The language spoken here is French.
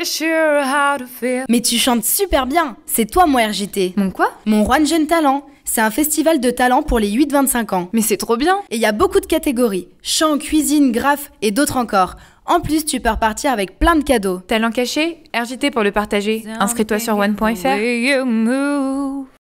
sure how to feel. Mais tu chantes super bien. C'est toi mon RJT. Mon quoi? Mon Rouen Jeune Talent. C'est un festival de talent pour les 8-25 ans. Mais c'est trop bien. Et il y a beaucoup de catégories. Chant, cuisine, graphe et d'autres encore. En plus, tu peux repartir avec plein de cadeaux. Talent caché? RJT pour le partager. Inscris-toi sur one.fr.